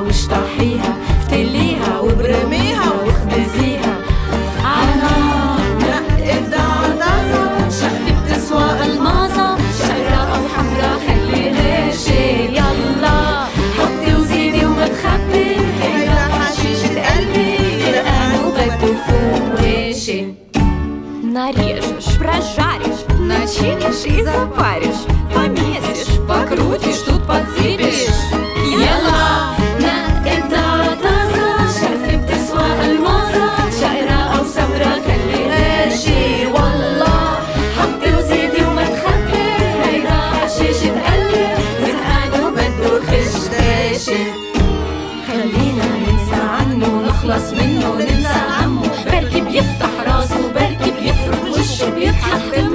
واشطحيها، افتليها وبرميها واخبزيها عالنار. نقي بدعة طازة، شقفة بتسوى المازة، شقرة أو حمرا خليها شي. يلا حطي وزيدي وما تخبي، هيدا حشيشة قلبي، قرقان وبده فواشي. Нарежешь, прожаришь, начинишь и запаришь, помесишь, покрутишь, тут подсыпешь. يلا نقي بدعة طازة، شقفة بتسوى المازة، شقرة أو سمرة خليها شي. والله حطي وزيدي وما تخبي، هيدا حشيشة قلبي، زهقان وبده خشداشي. خلينا ننسى عنه ونخلص منه، ننسى عمه بركي بيفتح راسه، بركي بيفرق وشه بيضحك